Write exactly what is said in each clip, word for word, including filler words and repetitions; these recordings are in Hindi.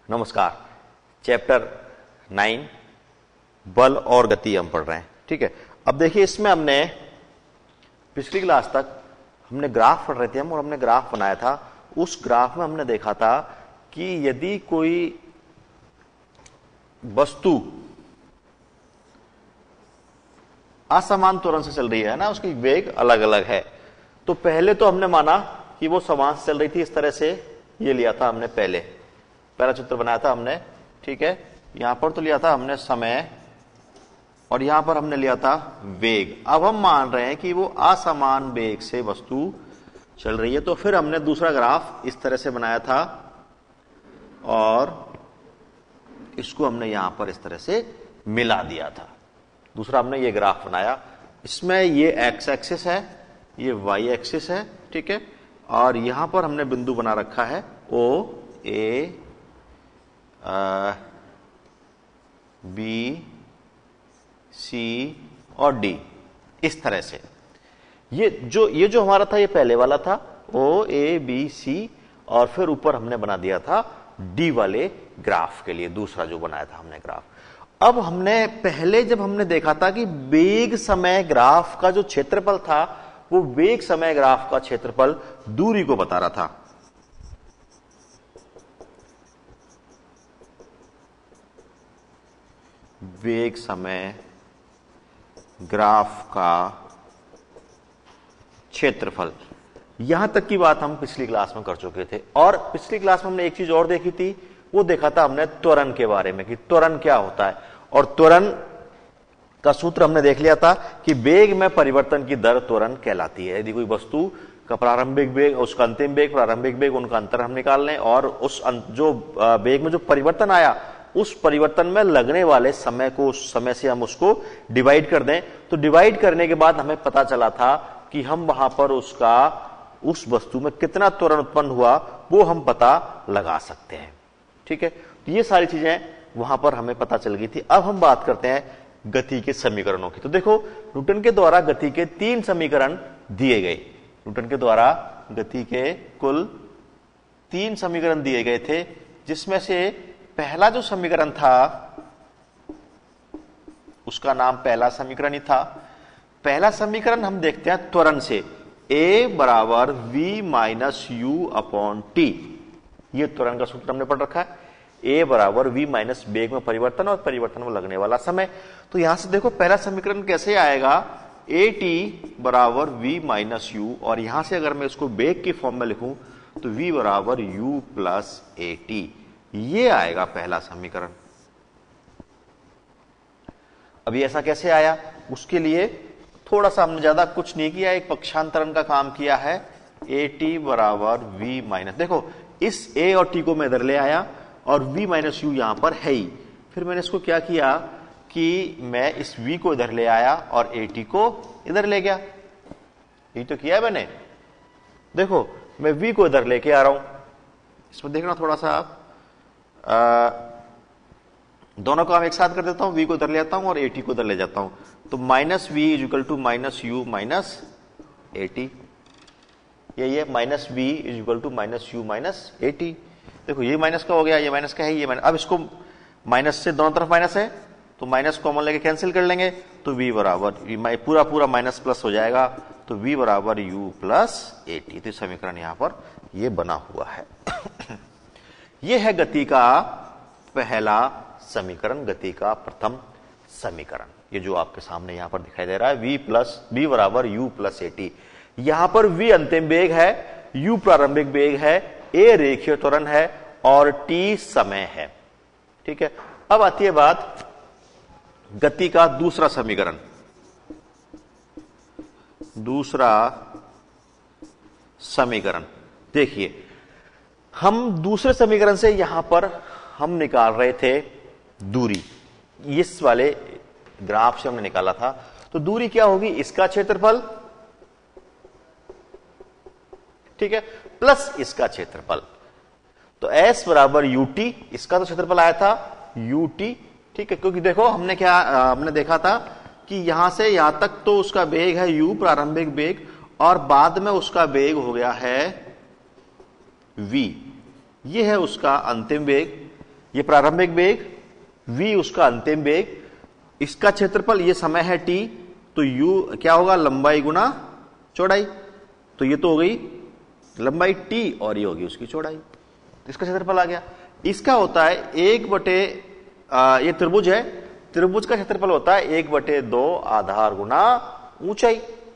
नमस्कार। चैप्टर नाइन बल और गति हम पढ़ रहे हैं। ठीक है, अब देखिए इसमें हमने पिछली क्लास तक हमने ग्राफ पढ़ रहे थे हम और हमने ग्राफ बनाया था। उस ग्राफ में हमने देखा था कि यदि कोई वस्तु असमान त्वरण से चल रही है ना, उसकी वेग अलग अलग है, तो पहले तो हमने माना कि वो समान से चल रही थी। इस तरह से ये लिया था हमने, पहले पहला चित्र बनाया था हमने। ठीक है, यहां पर तो लिया था हमने समय और यहां पर हमने लिया था वेग। अब हम मान रहे हैं कि वो असमान वेग से वस्तु चल रही है, तो फिर हमने दूसरा ग्राफ इस तरह से बनाया था और इसको हमने यहां पर इस तरह से मिला दिया था। दूसरा हमने ये ग्राफ बनाया, इसमें ये एक्स एक्सिस है, ये वाई एक्सिस है। ठीक है, और यहां पर हमने बिंदु बना रखा है ओ ए बी सी और डी, इस तरह से। ये जो ये जो हमारा था ये पहले वाला था ओ ए बी सी, और फिर ऊपर हमने बना दिया था डी वाले ग्राफ के लिए, दूसरा जो बनाया था हमने ग्राफ। अब हमने पहले जब हमने देखा था कि वेग समय ग्राफ का जो क्षेत्रफल था वो वेग समय ग्राफ का क्षेत्रफल दूरी को बता रहा था। वेग समय ग्राफ का क्षेत्रफल, यहां तक की बात हम पिछली क्लास में कर चुके थे। और पिछली क्लास में हमने एक चीज और देखी थी, वो देखा था हमने त्वरण के बारे में कि त्वरण क्या होता है। और त्वरण का सूत्र हमने देख लिया था कि वेग में परिवर्तन की दर त्वरण कहलाती है। यदि कोई वस्तु का प्रारंभिक वेग, उसका अंतिम वेग, प्रारंभिक वेग, उनका अंतर हम निकाल लें और उस जो वेग में जो परिवर्तन आया उस परिवर्तन में लगने वाले समय को, उस समय से हम उसको डिवाइड कर दें, तो डिवाइड करने के बाद हमें पता चला था कि हम वहां पर उसका उस वस्तु में कितना त्वरण उत्पन्न हुआ वो हम पता लगा सकते हैं। ठीक है, तो ये सारी चीजें वहां पर हमें पता चल गई थी। अब हम बात करते हैं गति के समीकरणों की। तो देखो, न्यूटन के द्वारा गति के तीन समीकरण दिए गए। न्यूटन के द्वारा गति के कुल तीन समीकरण दिए गए थे, जिसमें से पहला जो समीकरण था उसका नाम पहला समीकरण ही था। पहला समीकरण हम देखते हैं त्वरण से, ए बराबर V minus you upon T. ये त्वरण का सूत्र हमने पढ़ रखा है, ए बराबर वी माइनस वेग में परिवर्तन और परिवर्तन में लगने वाला समय। तो यहां से देखो पहला समीकरण कैसे आएगा, ए टी बराबर वी माइनस यू, और यहां से अगर मैं इसको वेग की फॉर्म में लिखूं तो वी बराबर यू प्लस ए टी, ये आएगा पहला समीकरण। अभी ऐसा कैसे आया, उसके लिए थोड़ा सा हमने ज्यादा कुछ नहीं किया, एक पक्षांतरण का काम किया है। ए टी बराबर वी माइनस, देखो इस ए और टी को मैं इधर ले आया और v माइनस यू यहां पर है ही। फिर मैंने इसको क्या किया कि मैं इस v को इधर ले आया और ए टी को इधर ले गया। ये तो किया है मैंने। देखो मैं v को इधर लेके आ रहा हूं, इसमें देखना थोड़ा सा आप, आ, दोनों को हम एक साथ कर देता हूं, v को इधर ले आता हूं और ए टी को इधर ले जाता हूं। तो minus V is equal to minus U minus A T, ये ये minus V is equal to minus U minus A T. देखो ये माइनस का हो गया, ये माइनस का है, ये माइनस। अब इसको माइनस से दोनों तरफ माइनस है तो माइनस कॉमन लेके कैंसिल कर लेंगे, तो v बराबर पूरा पूरा माइनस प्लस हो जाएगा, तो v बराबर u प्लस ए टी। तो समीकरण यहां पर ये बना हुआ है। ये है गति का पहला समीकरण, गति का प्रथम समीकरण, ये जो आपके सामने यहां पर दिखाई दे रहा है, v प्लस v बराबर u प्लस ए टी। यहां पर v अंतिम वेग है, u प्रारंभिक वेग है, a रेखीय त्वरण है और t समय है। ठीक है, अब आती है बात गति का दूसरा समीकरण। दूसरा समीकरण देखिए, हम दूसरे समीकरण से यहां पर हम निकाल रहे थे दूरी, इस वाले ग्राफ से हमने निकाला था। तो दूरी क्या होगी, इसका क्षेत्रफल, ठीक है, प्लस इसका क्षेत्रफल। तो s बराबर यू टी, इसका तो क्षेत्रफल आया था यू टी। ठीक है, क्योंकि देखो हमने क्या हमने देखा था कि यहां से यहां तक तो उसका वेग है u प्रारंभिक वेग, और बाद में उसका वेग हो गया है v, ये है उसका अंतिम वेग। ये प्रारंभिक वेग, v उसका अंतिम वेग, इसका क्षेत्रफल, ये समय है t, तो u क्या होगा, लंबाई गुना चौड़ाई, तो ये तो हो गई लंबाई t और ये होगी उसकी चौड़ाई, तो इसका क्षेत्रफल आ गया। इसका होता है एक बटे आ, ये त्रिभुज है, त्रिभुज का क्षेत्रफल होता है एक बटे दो आधार गुना ऊंचाई,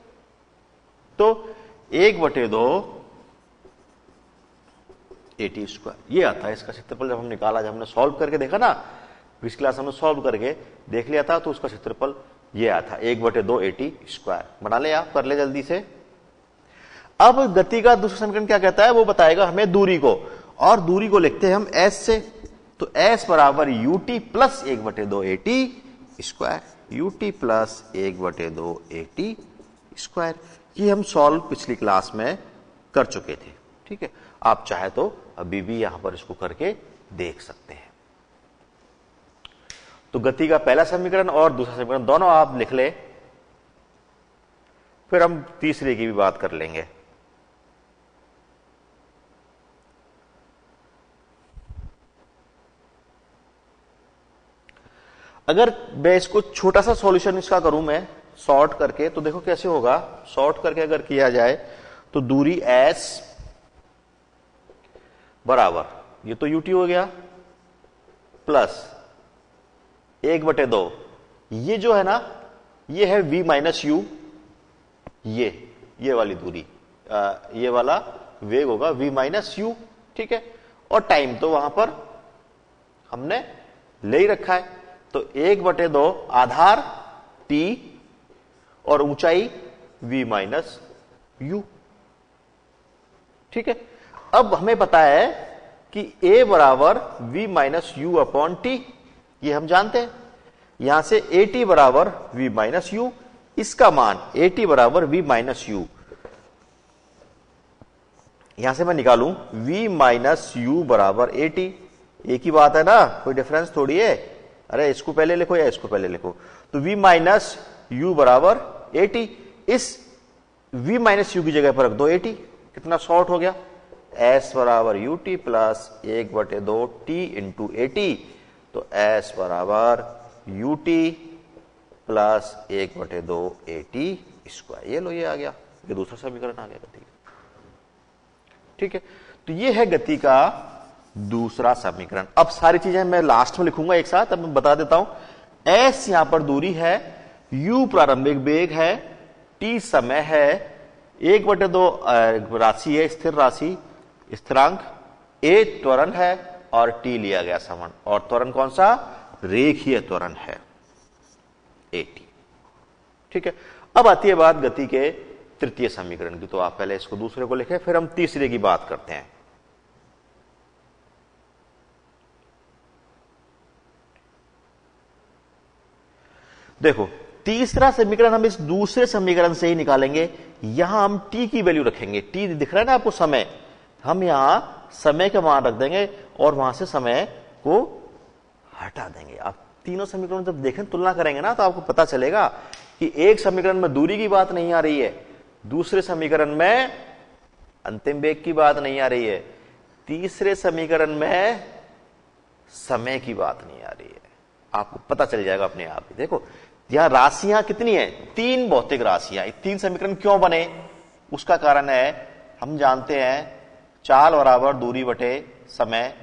तो एक बटे दो एटी स्क्वायर ये आता है इसका क्षेत्रफल। जब हम निकाला, जब हमने सॉल्व करके देखा ना, इस क्लास हमने सॉल्व करके देख लिया था, तो उसका क्षेत्रफल ये आया था एक बटे दो एटी स्क्वायर। बना ले आप, कर ले जल्दी से। अब गति का दूसरा समीकरण क्या कहता है, वो बताएगा हमें दूरी को, और दूरी को लिखते हैं हम s से, तो s बराबर यू टी प्लस एक बटे दो A T square, U T plus एक बटे दो ए टी स्क्वायर। ये हम सॉल्व पिछली क्लास में कर चुके थे, ठीक है। आप चाहे तो अभी भी यहां पर इसको करके देख सकते हैं। तो गति का पहला समीकरण और दूसरा समीकरण दोनों आप लिख ले, फिर हम तीसरे की भी बात कर लेंगे। अगर मैं इसको छोटा सा सॉल्यूशन इसका करूं मैं शॉर्ट करके, तो देखो कैसे होगा। शॉर्ट करके अगर किया जाए तो दूरी s बराबर, ये तो यूटी हो गया, प्लस एक बटे दो, ये जो है ना, ये है v माइनस यू, ये ये वाली दूरी, आ, ये वाला वेग होगा v माइनस यू, ठीक है। और टाइम तो वहां पर हमने ले ही रखा है, तो एक बटे दो आधार t और ऊंचाई v माइनस यू, ठीक है। अब हमें पता है कि a बराबर v minus you upon T, ये हम जानते हैं। यहां से ए टी बराबर v माइनस यू, इसका मान ए टी बराबर v माइनस यू, यहां से मैं निकालूं v माइनस यू बराबर ए टी, एक ही बात है ना, कोई डिफरेंस थोड़ी है। अरे इसको पहले लिखो या इसको पहले लिखो, तो v माइनस यू बराबर ए टी, इस v माइनस यू की जगह पर रख दो ए टी, कितना शॉर्ट हो गया, s बराबर यू टी प्लस एक बटे दो टी इंटू ए टी, तो s बराबर यू टी प्लस एक बटे दो ए टी स्क्वायर। ये लो, ये आ गया, ये दूसरा समीकरण आ गया गति का, ठीक है। तो ये है गति का दूसरा समीकरण। अब सारी चीजें मैं लास्ट में लिखूंगा एक साथ, अब मैं बता देता हूं। s यहां पर दूरी है, u प्रारंभिक वेग है, t समय है, एक बटे दो राशि है, स्थिर राशि, स्थिरांक, a त्वरण है और t लिया गया समान, और त्वरण कौन सा, रेखीय त्वरण है at, ठीक है। अब आती है बात गति के तृतीय समीकरण की, तो आप पहले इसको दूसरे को लिखें, फिर हम तीसरे की बात करते हैं। देखो तीसरा समीकरण हम इस दूसरे समीकरण से ही निकालेंगे। यहां हम t की वैल्यू रखेंगे, t दिख रहा है ना आपको समय, हम यहां समय का मान रख देंगे और वहां से समय को हटा देंगे। आप तीनों समीकरण जब देखें, तुलना करेंगे ना, तो आपको पता चलेगा कि एक समीकरण में दूरी की बात नहीं आ रही है, दूसरे समीकरण में अंतिम वेग की बात नहीं आ रही है, तीसरे समीकरण में समय की बात नहीं आ रही है। आपको पता चल जाएगा अपने आप ही। देखो यहां राशियां कितनी है, तीन भौतिक राशियां। तीन समीकरण क्यों बने, उसका कारण है, हम जानते हैं चाल बराबर दूरी बटे समय,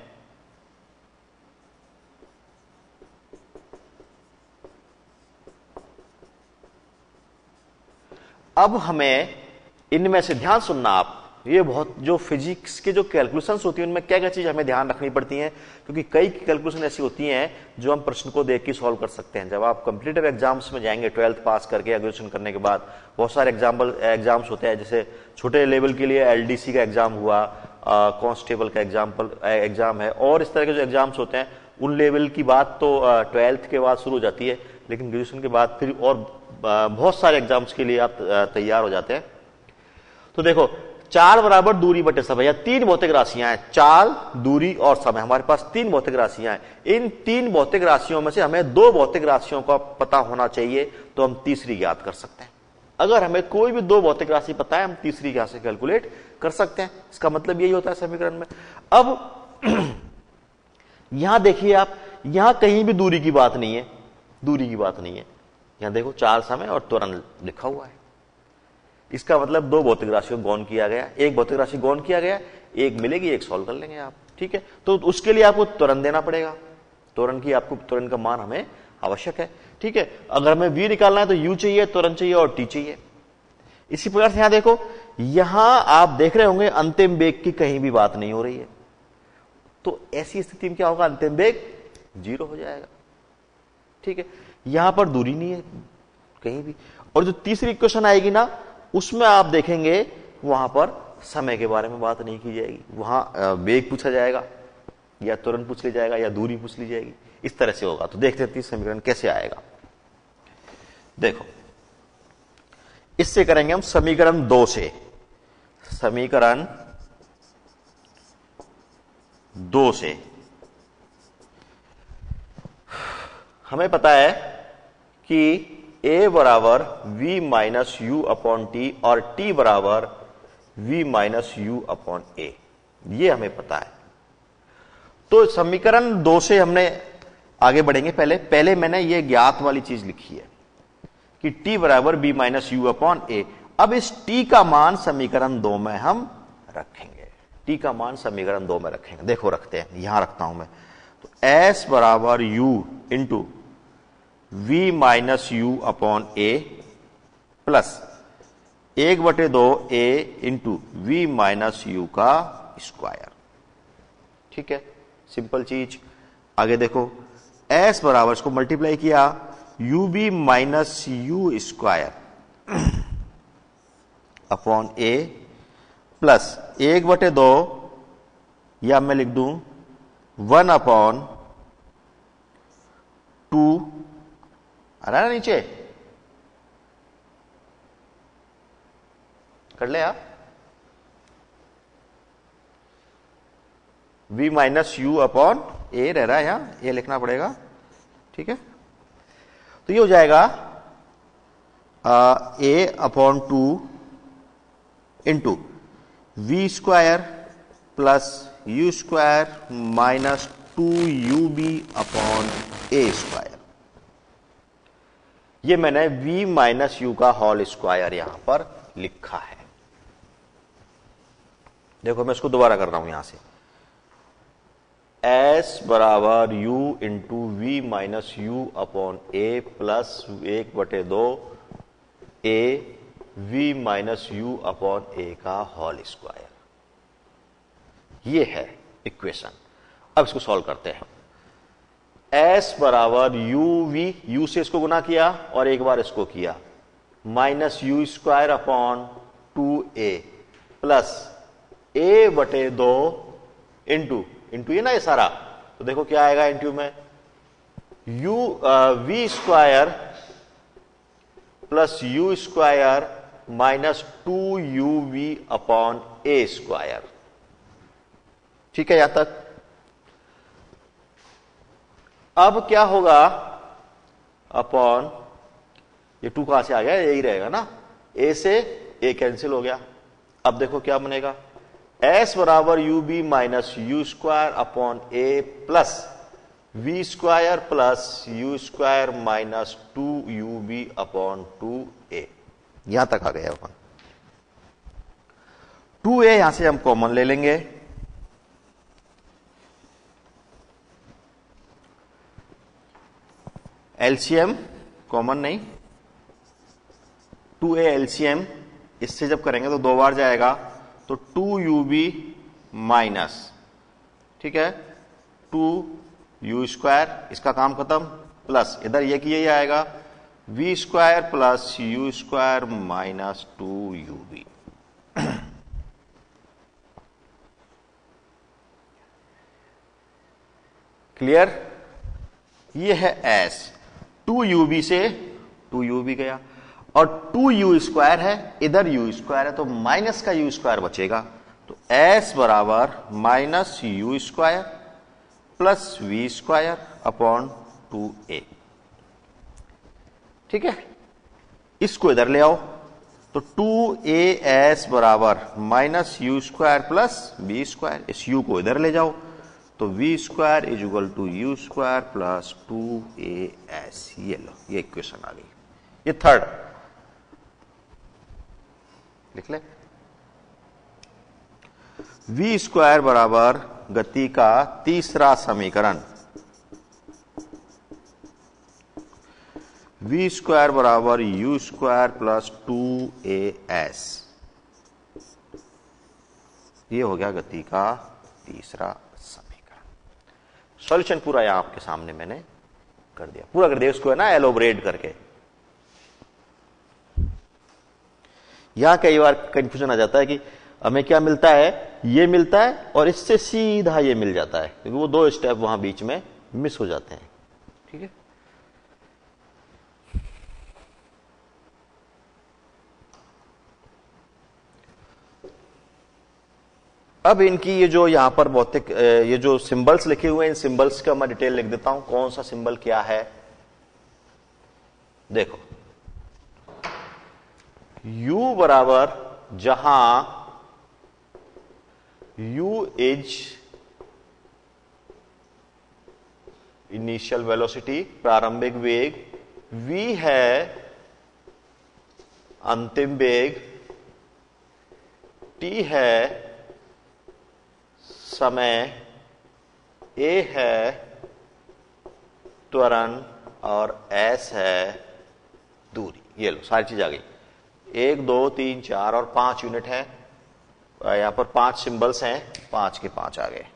अब हमें इनमें से ध्यान सुनना आप, ये बहुत जो फिजिक्स के जो कैलकुलेशंस होती है उनमें क्या क्या चीज हमें ध्यान रखनी पड़ती हैं, क्योंकि कई कैलकुलेशन ऐसी होती हैं जो हम प्रश्न को देख के सॉल्व कर सकते हैं। जब आप कॉम्पिटिटिव एग्जाम्स में जाएंगे, ट्वेल्थ पास करके ग्रेजुएशन करने के बाद, बहुत सारे एग्जाम्पल एग्जाम्स होते हैं, जैसे छोटे लेवल के लिए एलडीसी का एग्जाम हुआ, कांस्टेबल का एग्जाम्पल एग्जाम है, और इस तरह के जो एग्जाम्स होते हैं उन लेवल की बात तो ट्वेल्थ के बाद शुरू हो जाती है, लेकिन ग्रेजुएशन के बाद फिर और बहुत सारे एग्जाम्स के लिए आप तैयार हो जाते हैं। तो देखो चाल बराबर दूरी बटे समय, या तीन भौतिक राशियां हैं, चाल, दूरी और समय, हमारे पास तीन भौतिक राशियां हैं। इन तीन भौतिक राशियों में से हमें दो भौतिक राशियों का पता होना चाहिए, तो हम तीसरी ज्ञात कर सकते हैं। अगर हमें कोई भी दो भौतिक राशि पता है, हम तीसरी यहां से कैलकुलेट कर सकते हैं। इसका मतलब यही होता है समीकरण में। अब यहां देखिए आप, यहां कहीं भी दूरी की बात नहीं है, दूरी की बात नहीं है। यहां देखो चार समय और त्वरण लिखा हुआ है। इसका मतलब दो भौतिक राशियों को गौण किया गया, एक भौतिक राशि गौण किया गया, एक मिलेगी, एक सॉल्व कर लेंगे आप। ठीक है, तो उसके लिए आपको त्वरण देना पड़ेगा, त्वरण की आपको त्वरण का मान हमें आवश्यक है। ठीक है, अगर हमें v निकालना है तो u चाहिए, त्वरण चाहिए और t चाहिए। इसी प्रकार से यहां देखो, यहां आप देख रहे होंगे अंतिम वेग की कहीं भी बात नहीं हो रही है, तो ऐसी स्थिति में क्या होगा, अंतिम वेग जीरो हो जाएगा। ठीक है, यहां पर दूरी नहीं है कहीं भी। और जो तीसरी इक्वेशन आएगी ना, उसमें आप देखेंगे वहां पर समय के बारे में बात नहीं की जाएगी, वहां वेग पूछा जाएगा या त्वरण पूछ लिया जाएगा या दूरी पूछ ली जाएगी, इस तरह से होगा। तो देखते हैं समीकरण कैसे आएगा। देखो, इससे करेंगे हम समीकरण दो से, समीकरण दो से हमें पता है कि a बराबर v minus you upon t और t बराबर v minus you upon a, ये हमें पता है। तो समीकरण दो से हमने आगे बढ़ेंगे। पहले पहले मैंने ये ज्ञात वाली चीज लिखी है कि t बराबर b minus you upon a. अब इस t का मान समीकरण दो में हम रखेंगे, t का मान समीकरण दो में रखेंगे। देखो रखते हैं, यहां रखता हूं मैं। तो s बराबर u into v minus you upon a plus एक बटे दो a into v minus u का स्क्वायर। ठीक है, सिंपल चीज। आगे देखो, s बराबर, इसको मल्टीप्लाई किया, u v minus u square upon a plus एक बटे दो, या मैं लिख दूं वन अपॉन टू, आ रहा है ना नीचे, कर ले आप, v minus you upon a रह रहा है, यहां ए लिखना पड़ेगा। ठीक है, तो ये हो जाएगा a upon two into v square plus u square minus two u v upon a square. ये मैंने v माइनस यू का होल स्क्वायर यहां पर लिखा है। देखो मैं इसको दोबारा कर रहा हूं यहां से, s बराबर u into v minus you upon a plus एक बटे दो a v minus you upon a का होल स्क्वायर, ये है इक्वेशन। अब इसको सॉल्व करते हैं। s बराबर यू वी, यू से इसको गुना किया और एक बार इसको किया, minus u square upon two a plus a बटे दो इंटू, इंटू ये ना ये सारा, तो देखो क्या आएगा इंटू में, u v square plus u square minus two u v upon a square. ठीक है यहां तक। अब क्या होगा, अपॉन ये टू कहां से आ गया, यही रहेगा ना, ए से ए कैंसिल हो गया। अब देखो क्या बनेगा, s बराबर u v minus u square upon a plus v square plus u square minus two u v upon two a. यहां तक आ गया अपन। टू ए यहां से हम कॉमन ले लेंगे, एलसीएम कॉमन नहीं, टू ए एलसीएम, इससे जब करेंगे तो दो बार जाएगा, तो टू यू बी माइनस, ठीक है, टू यू स्क्वायर, इसका काम खत्म, प्लस इधर ये की यही आएगा, v square plus u square minus two u v. Clear. ये है एस, टू यू बी से टू यू बी गया और टू यू स्क्वायर है, इधर यू स्क्वायर है तो माइनस का यू स्क्वायर बचेगा, तो एस बराबर minus u square plus v square upon two a. ठीक है, इसको इधर ले आओ, तो टू ए एस बराबर minus u square plus v square, इस यू को इधर ले जाओ, तो v square is equal to u square plus two a s. ये लो, ये इक्वेशन आ गई। ये थर्ड लिख ले। वी स्क्वायर बराबर गति का तीसरा समीकरण, वी स्क्वायर बराबर u square plus two a s. ये हो गया गति का तीसरा समीकरण। सॉल्यूशन पूरा यहां आपके सामने मैंने कर दिया, पूरा कर दिया उसको है ना एलोबरेट करके। यहां कई बार कंफ्यूजन आ जाता है कि हमें क्या मिलता है, ये मिलता है और इससे सीधा ये मिल जाता है, क्योंकि वो दो स्टेप वहां बीच में मिस हो जाते हैं। ठीक है, अब इनकी ये जो यहां पर भौतिक ये जो सिंबल्स लिखे हुए हैं, इन सिंबल्स का मैं डिटेल लिख देता हूं, कौन सा सिंबल क्या है। देखो, U बराबर जहां U इज इनिशियल वेलोसिटी, प्रारंभिक वेग, V है अंतिम वेग, T है समय, A है त्वरण और S है दूरी। ये लो, सारी चीज आ गई। एक, दो, तीन, चार और पांच यूनिट है। यहां पर पांच सिंबल्स हैं, पांच के पांच आ गए।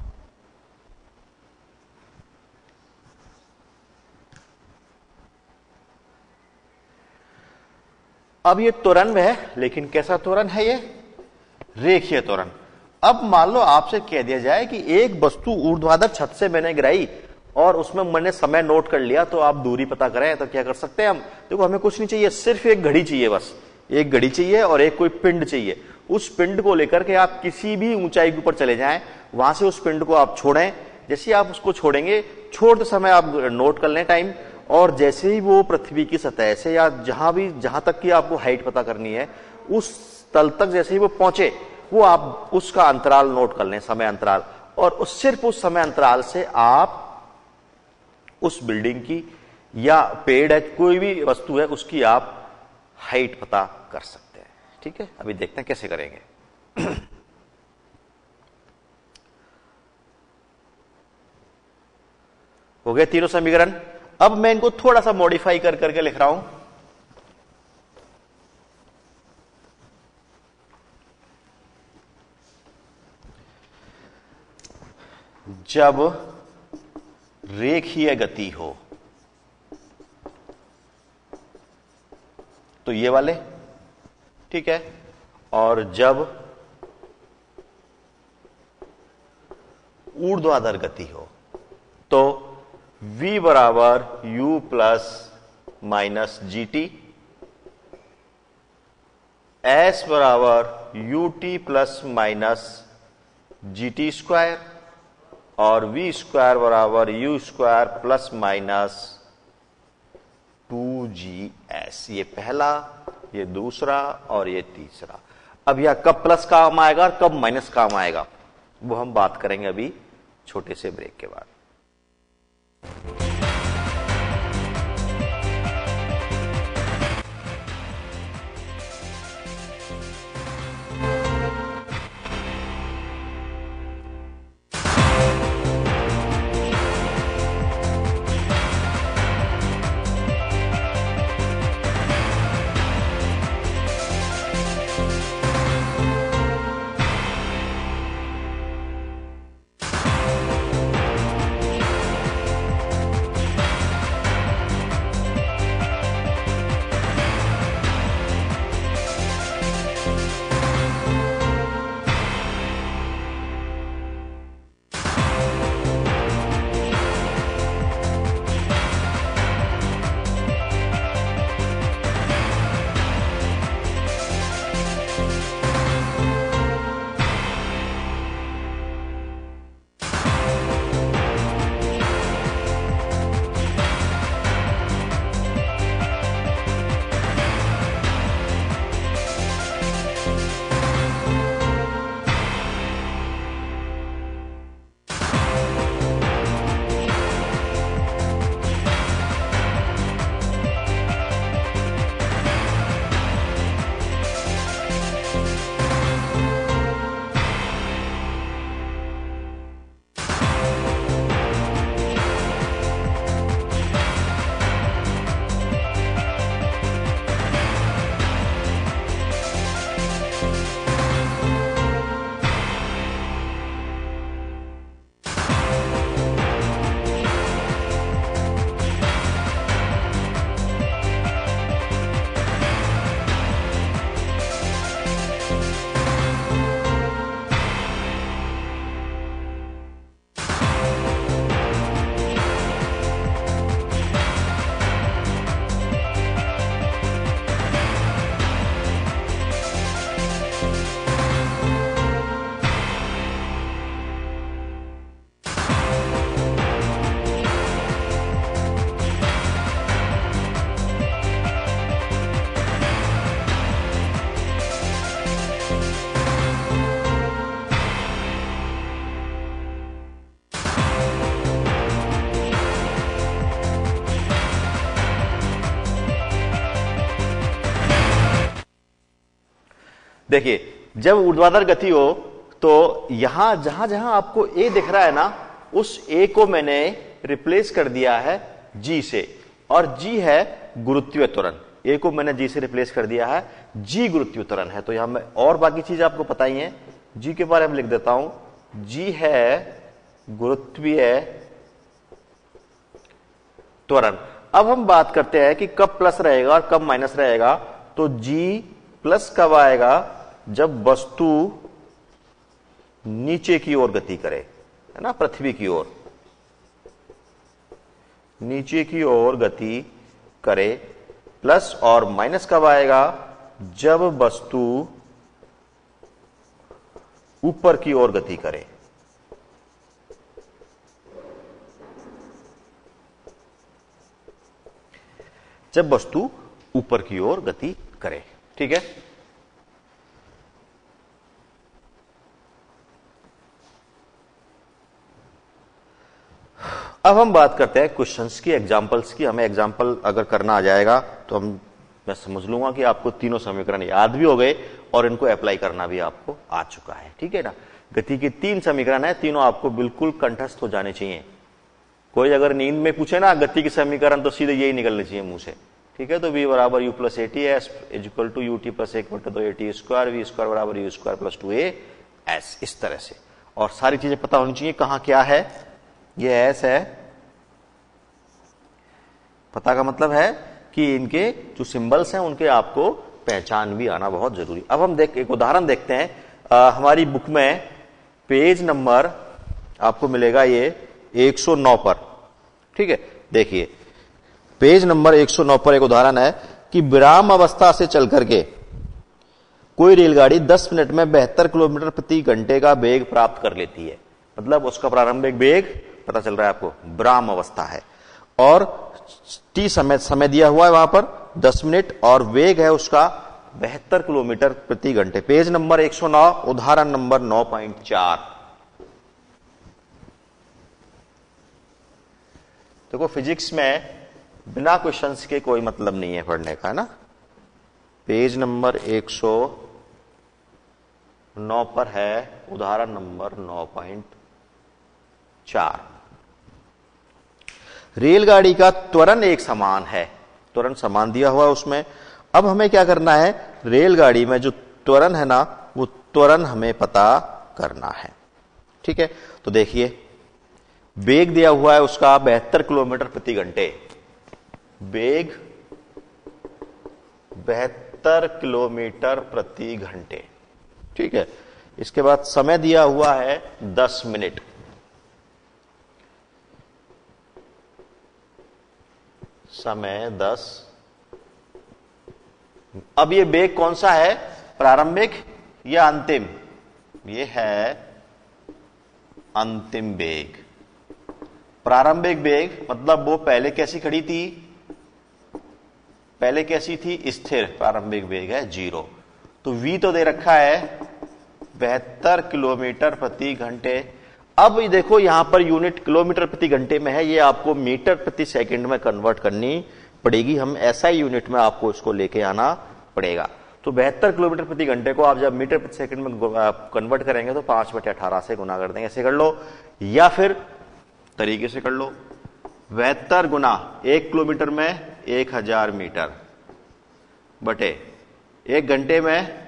अब ये त्वरण है, लेकिन कैसा त्वरण है? ये रेखीय त्वरण। अब मान लो आपसे कह दिया जाए कि एक वस्तु ऊर्ध्वाधर छत से मैंने गिराई और उसमें मैंने समय नोट कर लिया, तो आप दूरी पता करें, तो क्या कर सकते हैं हम? देखो, हमें कुछ नहीं चाहिए, सिर्फ एक घड़ी चाहिए, बस एक घड़ी चाहिए और एक कोई पिंड चाहिए। उस पिंड को लेकर के आप किसी भी ऊंचाई के ऊपर चले जाएं, वहां से उस पिंड को आप छोड़ें। जैसे आप उसको छोड़ेंगे, छोड़ते समय आप नोट कर लें टाइम, और जैसे ही वो पृथ्वी की सतह से या जहां भी जहां तक की आपको हाइट पता करनी है, उस तल तक जैसे ही वो पहुंचे, वो आप उसका अंतराल नोट कर लें, समय अंतराल। और उस सिर्फ उस समय अंतराल से आप उस बिल्डिंग की या पेड़ है, कोई भी वस्तु है, उसकी आप हाइट पता कर सकते हैं। ठीक है, अभी देखते हैं कैसे करेंगे। हो गए तीनों समीकरण। अब मैं इनको थोड़ा सा मॉडिफाई कर करके लिख रहा हूं। जब रेखीय गति हो तो ये वाले, ठीक है, और जब ऊर्ध्वाधर गति हो तो v बराबर u plus minus g t, s बराबर U T plus minus g t square, और v स्क्वायर बराबर u square plus minus two g s. ये पहला, ये दूसरा और ये तीसरा। अब यह कब प्लस काम आएगा और कब माइनस काम आएगा, वो हम बात करेंगे अभी छोटे से ब्रेक के बाद। देखिए जब ऊर्ध्वाधर गति हो तो यहां जहां जहां आपको ए दिख रहा है ना, उस ए को मैंने रिप्लेस कर दिया है जी से, और जी है गुरुत्वीय त्वरण। ए को मैंने जी से रिप्लेस कर दिया है, जी गुरुत्वीय त्वरण है। तो यहां मैं और बाकी चीज आपको पता ही है, जी के बारे में लिख देता हूं, जी है गुरुत्वीय त्वरण। अब हम बात करते हैं कि कब प्लस रहेगा और कब माइनस रहेगा। तो जी प्लस कब आएगा, जब वस्तु नीचे की ओर गति करे, है ना, पृथ्वी की ओर नीचे की ओर गति करे। प्लस और माइनस कब आएगा, जब वस्तु ऊपर की ओर गति करे। जब वस्तु ऊपर की ओर गति करे, ठीक है। अब हम बात करते हैं क्वेश्चंस की, एग्जांपल्स की। हमें एग्जांपल अगर करना आ जाएगा तो हम मैं समझ लूंगा कि आपको तीनों समीकरण याद भी हो गए और इनको अप्लाई करना भी आपको आ चुका है, ठीक है ना। गति के तीन समीकरण है, तीनों आपको बिल्कुल कंठस्थ हो जाने चाहिए। कोई अगर नींद में पूछे ना गति के समीकरण तो सीधे यही निकलने चाहिए मुंह से, ठीक है। तो v बराबर u plus A t s is equal to u T plus एक बटे दो A T square, v square बराबर u square plus two a s, इस तरह से। और सारी चीजें पता होनी चाहिए कहां क्या है। ये एस है, पता का मतलब है कि इनके जो सिंबल्स हैं उनके आपको पहचान भी आना बहुत जरूरी। अब हम देख एक उदाहरण देखते हैं। आ, हमारी बुक में पेज नंबर आपको मिलेगा ये एक सौ नौ पर, ठीक है। देखिए पेज नंबर एक सौ नौ पर एक उदाहरण है कि विराम अवस्था से चल करके कोई रेलगाड़ी दस मिनट में बहत्तर किलोमीटर प्रति घंटे का वेग प्राप्त कर लेती है। मतलब उसका प्रारंभिक वेग पता चल रहा है आपको, विराम अवस्था है, और टी समय समय दिया हुआ है वहां पर दस मिनट, और वेग है उसका बहत्तर किलोमीटर प्रति घंटे। पेज नंबर एक सौ नौ, उदाहरण नंबर नौ पॉइंट चार। देखो फिजिक्स में बिना क्वेश्चंस के कोई मतलब नहीं है पढ़ने का, है ना। पेज नंबर एक सौ नौ पर है उदाहरण नंबर नौ पॉइंट चार। रेलगाड़ी का त्वरण एक समान है, त्वरण समान दिया हुआ है उसमें। अब हमें क्या करना है, रेलगाड़ी में जो त्वरण है ना वो त्वरण हमें पता करना है, ठीक है। तो देखिए वेग दिया हुआ है उसका बहत्तर किलोमीटर प्रति घंटे, वेग बहत्तर किलोमीटर प्रति घंटे, ठीक है। इसके बाद समय दिया हुआ है दस मिनट, समय दस। अब ये वेग कौन सा है, प्रारंभिक या अंतिम? ये है अंतिम वेग। प्रारंभिक वेग मतलब वो पहले कैसी खड़ी थी, पहले कैसी थी, स्थिर। प्रारंभिक वेग है जीरो। तो v तो दे रखा है बहत्तर किलोमीटर प्रति घंटे। अब ये देखो यहां पर यूनिट किलोमीटर प्रति घंटे में है, ये आपको मीटर प्रति सेकंड में कन्वर्ट करनी पड़ेगी। हम ऐसा ही यूनिट में आपको इसको लेके आना पड़ेगा। तो बहत्तर किलोमीटर प्रति घंटे को आप जब मीटर प्रति सेकंड में कन्वर्ट करेंगे तो पांच बटे अठारह से गुना कर देंगे। ऐसे कर लो या फिर तरीके से कर लो, बहत्तर गुना एक किलोमीटर में एक हजार मीटर बटे एक घंटे में,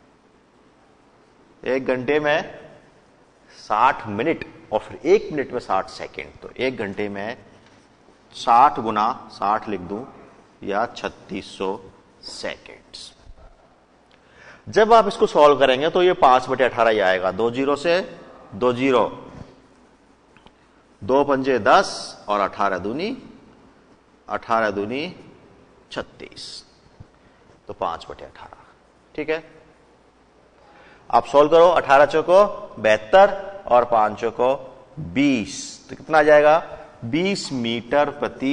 एक घंटे में साठ मिनट, और फिर एक मिनट में साठ सेकंड। तो एक घंटे में साठ गुना साठ लिख दूं या छत्तीस सौ सेकेंड्स। जब आप इसको सॉल्व करेंगे तो ये पांच बटे अठारह ही आएगा। दो जीरो से दो जीरो, दो पंजे दस और अठारह दूनी अठारह दूनी छत्तीस, तो पांच बटे अठारह, ठीक है। आप सॉल्व करो, अठारह चौको बहत्तर और पांच चौको बीस, तो कितना आ जाएगा, बीस मीटर प्रति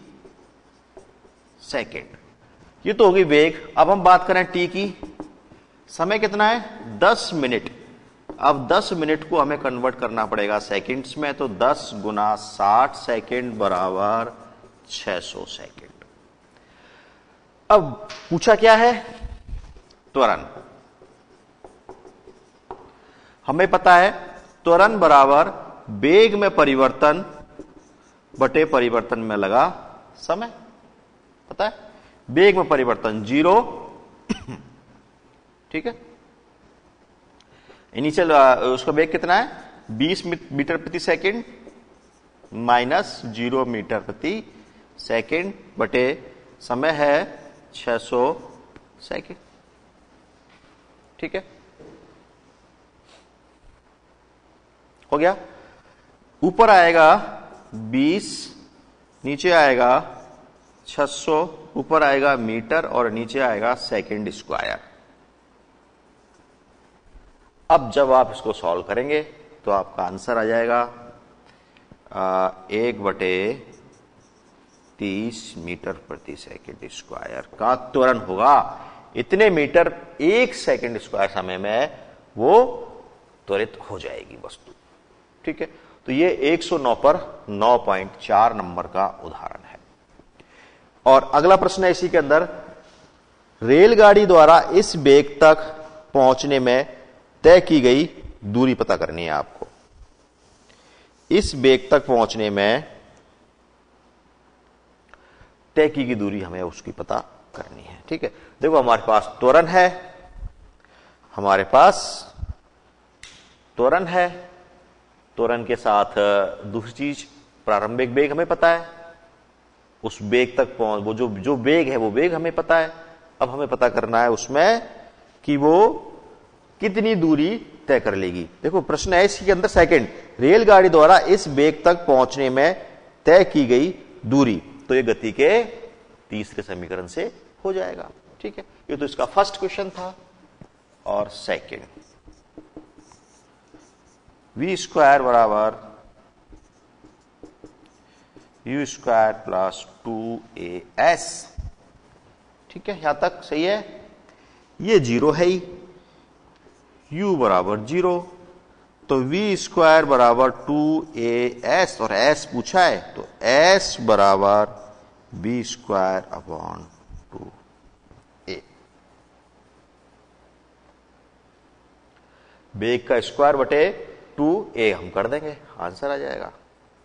सेकेंड। ये तो होगी वेग। अब हम बात करें टी की, समय कितना है, दस मिनट। अब दस मिनट को हमें कन्वर्ट करना पड़ेगा सेकंड्स में, तो दस गुना साठ सेकेंड बराबर छह सौ सेकेंड। अब पूछा क्या है, त्वरण। हमें पता है त्वरण बराबर वेग में परिवर्तन बटे परिवर्तन में लगा समय, पता है। वेग में परिवर्तन जीरो, ठीक है। इनिशियल उसका वेग कितना है, बीस मीटर प्रति सेकंड माइनस जीरो मीटर प्रति सेकंड बटे समय है छह सौ सेकंड, ठीक है। हो गया। ऊपर आएगा बीस, नीचे आएगा छह सौ, ऊपर आएगा मीटर और नीचे आएगा सेकंड स्क्वायर। अब जब आप इसको सॉल्व करेंगे तो आपका आंसर आ जाएगा आ, एक बटे तीस मीटर प्रति सेकंड स्क्वायर का त्वरण होगा। इतने मीटर एक सेकंड स्क्वायर समय में वो त्वरित हो जाएगी वस्तु, ठीक है। तो ये एक सौ नौ पर नौ पॉइंट चार नंबर का उदाहरण है। और अगला प्रश्न है इसी के अंदर, रेलगाड़ी द्वारा इस वेग तक पहुंचने में तय की गई दूरी पता करनी है आपको। इस वेग तक पहुंचने में तय की गई दूरी हमें उसकी पता करनी है, ठीक है। देखो हमारे पास त्वरण है, हमारे पास त्वरण है, त्वरण के साथ दूसरी चीज प्रारंभिक वेग हमें पता है, उस वेग तक पहुंच वो जो जो वेग है वो वेग हमें पता है। अब हमें पता करना है उसमें कि वो कितनी दूरी तय कर लेगी। देखो प्रश्न है इसके अंदर सेकंड, रेलगाड़ी द्वारा इस वेग तक पहुंचने में तय की गई दूरी, तो ये गति के तीसरे समीकरण से हो जाएगा, ठीक है। ये तो इसका फर्स्ट क्वेश्चन था। और सेकंड, वी स्क्वायर बराबर u square plus two a s, ठीक है। यहां तक सही है। ये जीरो है ही, u बराबर जीरो, तो v स्क्वायर बराबर टू ए एस और s पूछा है तो s बराबर b square upon two a. वेग का स्क्वायर बटे टू ए हम कर देंगे, आंसर आ जाएगा।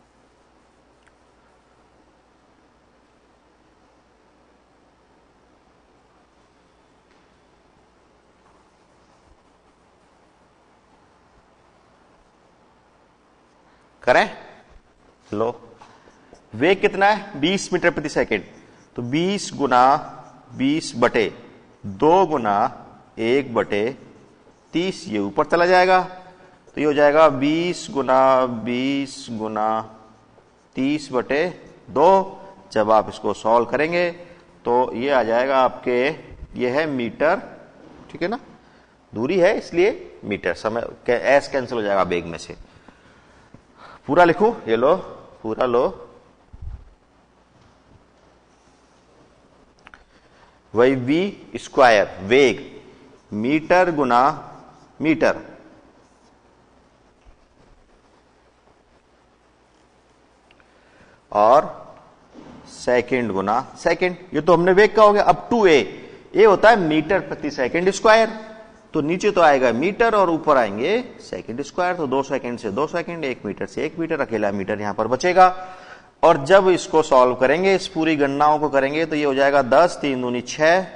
करें लो, वेग कितना है बीस मीटर प्रति सेकंड, तो बीस गुना बीस बटे दो गुना एक बटे तीस, ये ऊपर चला जाएगा तो ये हो जाएगा बीस गुना बीस गुना तीस बटे दो। जब आप इसको सॉल्व करेंगे तो ये आ जाएगा आपके, ये है मीटर, ठीक है ना, दूरी है इसलिए मीटर, समय एस कैंसिल हो जाएगा वेग में से। पूरा लिखूं, ये लो पूरा लो, वही v स्क्वायर वेग मीटर गुना मीटर और सेकंड गुना सेकंड, ये तो हमने वेग का हो गया। अब टू ए, ए होता है मीटर प्रति सेकंड स्क्वायर, तो नीचे तो आएगा मीटर और ऊपर आएंगे सेकंड स्क्वायर, तो दो सेकंड से दो सेकंड, एक मीटर से एक मीटर, अकेला मीटर यहां पर बचेगा। और जब इसको सॉल्व करेंगे, इस पूरी गणनाओं को करेंगे तो ये हो जाएगा दस, तीन दूनी छह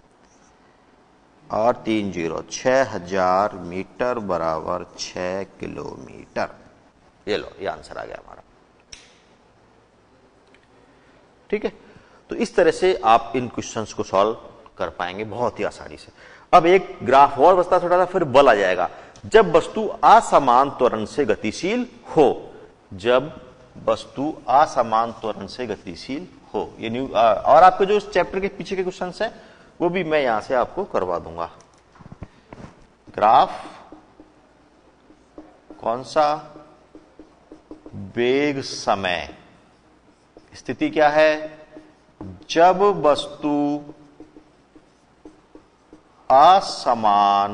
और तीन जीरो, छह हजार मीटर बराबर छह किलोमीटर। ये लो, ये आंसर आ गया हमारा, ठीक है। तो इस तरह से आप इन क्वेश्चंस को सॉल्व कर पाएंगे बहुत ही आसानी से। अब एक ग्राफ और बचता थोड़ा सा, फिर बल आ जाएगा। जब वस्तु असमान त्वरण से गतिशील हो, जब वस्तु असमान त्वरण से गतिशील हो, ये न्यू और आपके जो इस चैप्टर के पीछे के क्वेश्चंस हैं वो भी मैं यहां से आपको करवा दूंगा। ग्राफ कौन सा, वेग समय, स्थिति क्या है, जब वस्तु असमान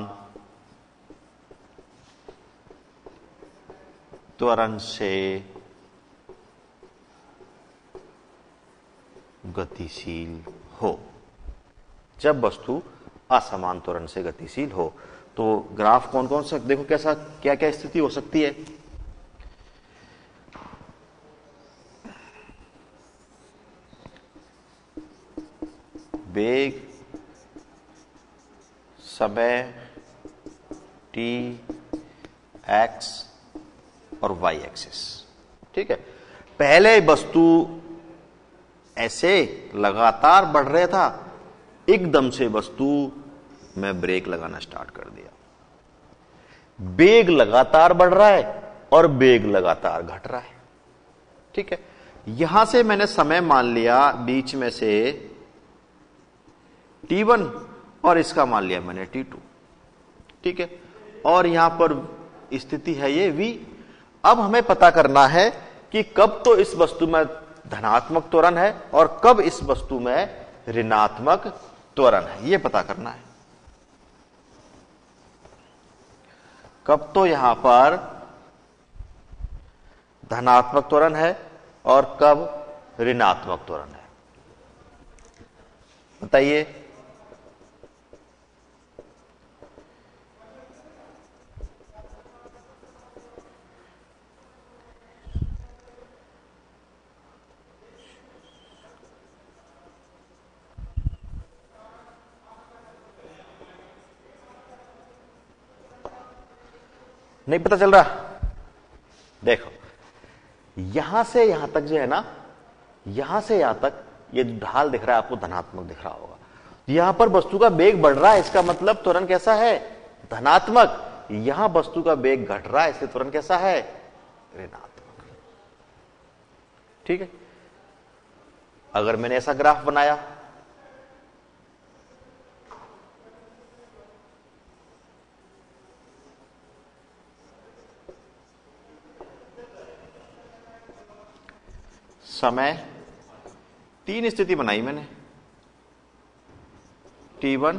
त्वरण से गतिशील हो, जब वस्तु असमान त्वरण से गतिशील हो। तो ग्राफ कौन कौन सा, देखो कैसा क्या क्या स्थिति हो सकती है। वेग, समय, टी, एक्स और वाई एक्सिस। ठीक है, पहले वस्तु ऐसे लगातार बढ़ रहा था, एकदम से वस्तु में ब्रेक लगाना स्टार्ट कर दिया। वेग लगातार बढ़ रहा है और वेग लगातार घट रहा है। ठीक है, यहां से मैंने समय मान लिया बीच में से टी वन और इसका मान लिया मैंने टी टू। ठीक है, और यहां पर स्थिति है ये v। अब हमें पता करना है कि कब तो इस वस्तु में धनात्मक त्वरण है और कब इस वस्तु में ऋणात्मक त्वरण है, यह पता करना है। कब तो यहां पर धनात्मक त्वरण है और कब ऋणात्मक त्वरण है, बताइए। नहीं पता चल रहा? देखो, यहां से यहां तक जो है ना, यहां से यहां तक ये ढाल दिख रहा है आपको, धनात्मक दिख रहा होगा। यहां पर वस्तु का वेग बढ़ रहा है, इसका मतलब त्वरण कैसा है? धनात्मक। यहां वस्तु का वेग घट रहा है, इसलिए त्वरण कैसा है? ऋणात्मक। ठीक है, अगर मैंने ऐसा ग्राफ बनाया, समय, तीन स्थिति बनाई मैंने, t one,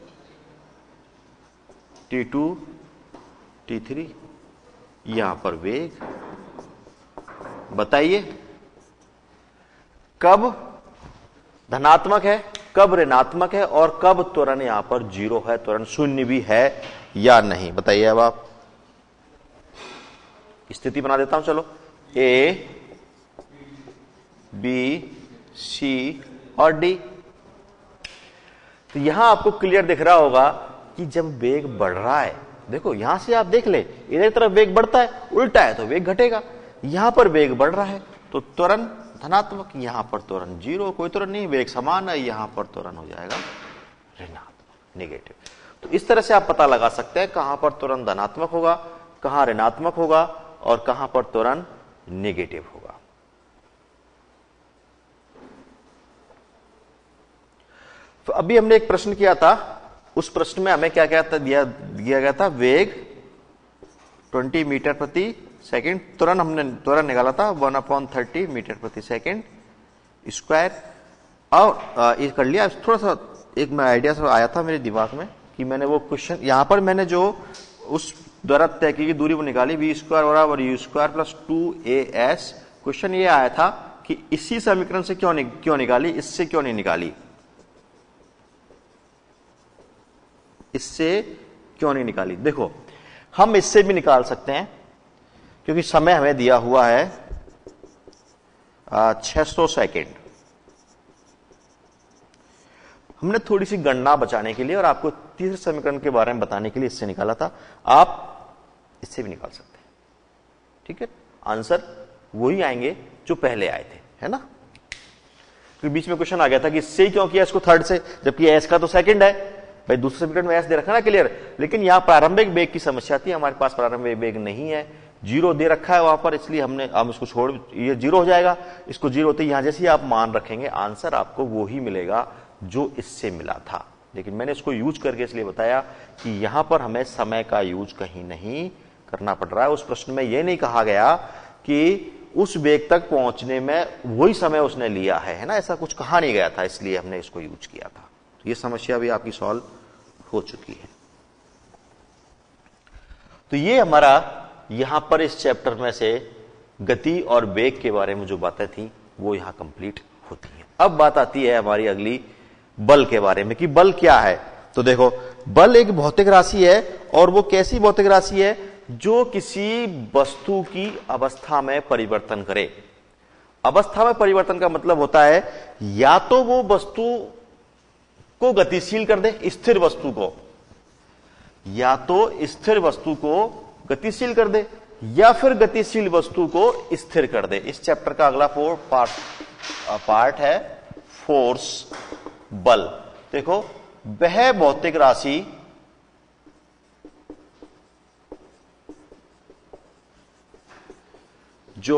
t two, t three, यहां पर वेग। बताइए कब धनात्मक है, कब ऋणात्मक है और कब त्वरण यहां पर जीरो है, त्वरण शून्य भी है या नहीं, बताइए। अब आप स्थिति बना देता हूं, चलो। ए, बी, सी और डी। तो यहां आपको क्लियर दिख रहा होगा कि जब वेग बढ़ रहा है, देखो यहां से आप देख ले, इधर तरफ वेग बढ़ता है, उल्टा है तो वेग घटेगा। यहां पर वेग बढ़ रहा है तो त्वरण धनात्मक, यहां पर त्वरण जीरो, कोई त्वरण नहीं, वेग समान है, यहां पर त्वरण हो जाएगा ऋणात्मक, नेगेटिव। तो इस तरह से आप पता लगा सकते हैं कहां पर त्वरण धनात्मक होगा, कहां ऋणात्मक होगा और कहां पर त्वरण नेगेटिव होगा। तो अभी हमने एक प्रश्न किया था, उस प्रश्न में हमें क्या क्या था, दिया दिया गया था वेग बीस मीटर प्रति सेकंड, त्वरण हमने त्वरण निकाला था वन अपॉन थर्टी मीटर प्रति सेकंड स्क्वायर। और ये कर लिया। थोड़ा सा एक मैं आइडिया से आया था मेरे दिमाग में कि मैंने वो क्वेश्चन यहां पर मैंने जो उस द्वारा तय की दूरी वो निकाली, वी स्क्वायर बराबर u square plus two a s. Question ये आया था कि इसी समीकरण से क्यों क्यों निकाली, इससे क्यों नहीं निकाली, इससे क्यों नहीं निकाली। देखो, हम इससे भी निकाल सकते हैं क्योंकि समय हमें दिया हुआ है छह सौ सेकेंड। हमने थोड़ी सी गणना बचाने के लिए और आपको तीसरे समीकरण के बारे में बताने के लिए इससे निकाला था, आप इससे भी निकाल सकते हैं। ठीक है, आंसर वही आएंगे जो पहले आए थे, है ना। क्योंकि बीच में क्वेश्चन आ गया था कि इससे क्यों किया इसको थर्ड से, जबकि एस का तो सेकंड है भाई, दूसरे समीकरण में एस दे रखा ना क्लियर। लेकिन यहां प्रारंभिक वेग की समस्या थी, हमारे पास प्रारंभिक वेग नहीं है, जीरो दे रखा है वहां पर, इसलिए हमने हम इसको छोड़, ये जीरो हो जाएगा, इसको जीरो होते यहां जैसे ही आप मान रखेंगे आंसर आपको वो ही मिलेगा जो इससे मिला था। लेकिन मैंने इसको यूज करके इसलिए बताया कि यहां पर हमें समय का यूज कहीं नहीं करना पड़ रहा है। उस प्रश्न में यह नहीं कहा गया कि उस वेग तक पहुंचने में वही समय उसने लिया है, है ना, ऐसा कुछ कहा नहीं गया था, इसलिए हमने इसको यूज किया था। तो ये समस्या भी आपकी सॉल्व हो चुकी है। तो ये हमारा यहां पर इस चैप्टर में से गति और वेग के बारे में जो बातें थी वो यहां कंप्लीट होती हैं। अब बात आती है हमारी अगली बल के बारे में कि बल क्या है। तो देखो, बल एक भौतिक राशि है, और वो कैसी भौतिक राशि है? जो किसी वस्तु की अवस्था में परिवर्तन करे। अवस्था में परिवर्तन का मतलब होता है या तो वो वस्तु को गतिशील कर दे, स्थिर वस्तु को, या तो स्थिर वस्तु को गतिशील कर दे, या फिर गतिशील वस्तु को स्थिर कर दे। इस चैप्टर का अगला पार्ट पार्ट है फोर्स, बल। देखो, वह भौतिक राशि जो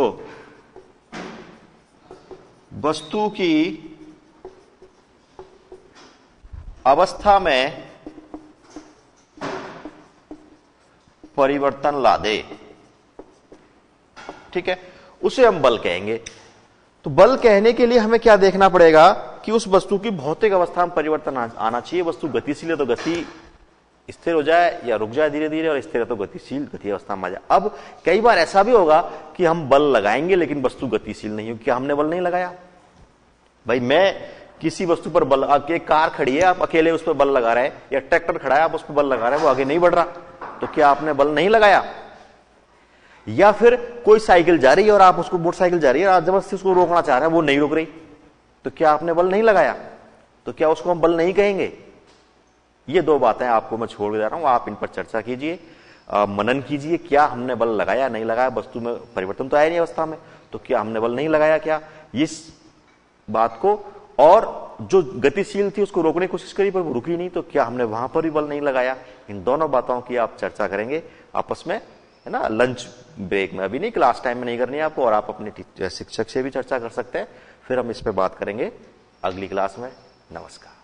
वस्तु की अवस्था में परिवर्तन ला दे, ठीक है, उसे हम बल कहेंगे। तो बल कहने के लिए हमें क्या देखना पड़ेगा कि उस वस्तु की भौतिक अवस्था में परिवर्तन आना चाहिए। वस्तु गतिशील है तो गति स्थिर हो जाए या रुक जाए धीरे धीरे, और स्थिर है तो गतिशील गति अवस्था में आ जाए। अब कई बार ऐसा भी होगा कि हम बल लगाएंगे लेकिन वस्तु गतिशील नहीं होगी, क्या हमने बल नहीं लगाया? भाई, मैं किसी वस्तु पर बल, आपकी कार खड़ी है, आप अकेले उस पर बल लगा रहे हैं, या ट्रैक्टर खड़ा है, आप उस पर बल लगा रहे हैं, वो आगे नहीं बढ़ रहा, तो क्या आपने बल नहीं लगाया? या फिर कोई साइकिल जा रही है और आप उसको, मोटरसाइकिल जा रही है, आप जबरदस्ती उसको रोकना चाह रहे हैं, वो नहीं रुक रही, तो क्या आपने बल नहीं लगाया? तो क्या उसको हम बल नहीं कहेंगे? ये दो बातें आपको मैं छोड़ दे रहा हूं, आप इन पर चर्चा कीजिए, मनन कीजिए। क्या हमने बल लगाया, नहीं लगाया? वस्तु में परिवर्तन तो आया नहीं अवस्था में, तो क्या हमने बल नहीं लगाया? क्या इस बात को, और जो गतिशील थी उसको रोकने की कोशिश करी पर वो रुकी नहीं, तो क्या हमने वहां पर भी बल नहीं लगाया? इन दोनों बातों की आप चर्चा करेंगे आपस में, है ना, लंच ब्रेक में। अभी नहीं, क्लास टाइम में नहीं करनी है आपको, और आप अपने शिक्षक से भी चर्चा कर सकते हैं। फिर हम इस पे बात करेंगे अगली क्लास में। नमस्कार।